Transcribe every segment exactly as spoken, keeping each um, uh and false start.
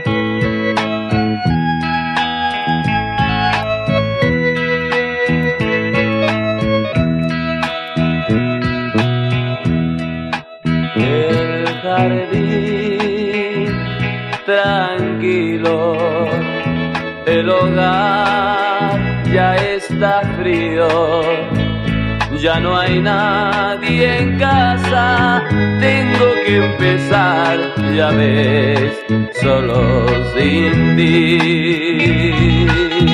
El jardín tranquilo, el hogar ya está frío, ya no hay nadie en casa, tengo que empezar, ya ves, solo sin ti.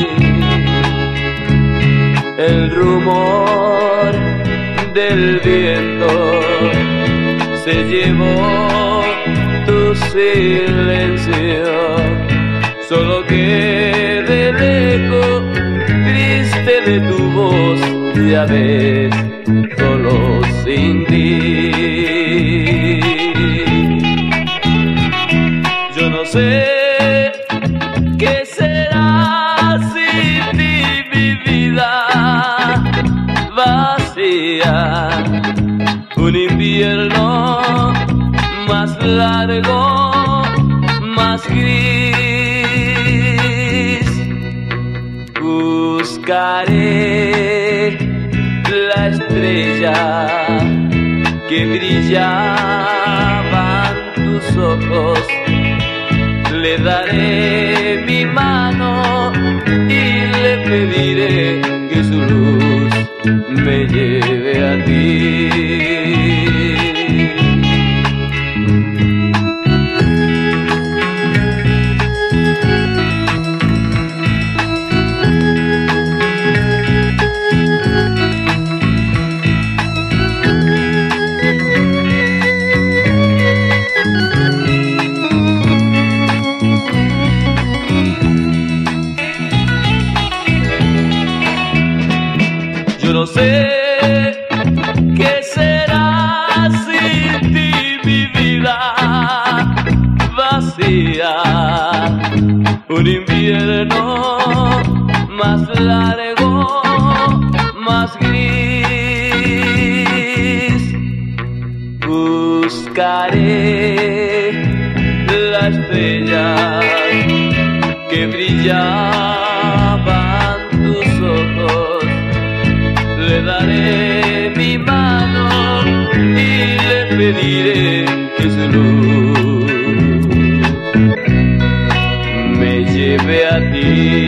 El rumor del viento se llevó tu silencio, solo queda el eco triste de tu voz, ya ves, solo sin ti. Yo no sé qué será sin ti, mi vida vacía, un invierno más largo, más gris. Buscaré la estrella que brillaba en tus ojos, le daré mi mano y le pediré que su luz me lleve a ti. Yo no sé qué será sin ti, mi vida vacía, un invierno más largo, más gris. Buscaré la estrella que brillaba en tus ojos, le daré mi mano y le pediré que su luz me lleve a ti.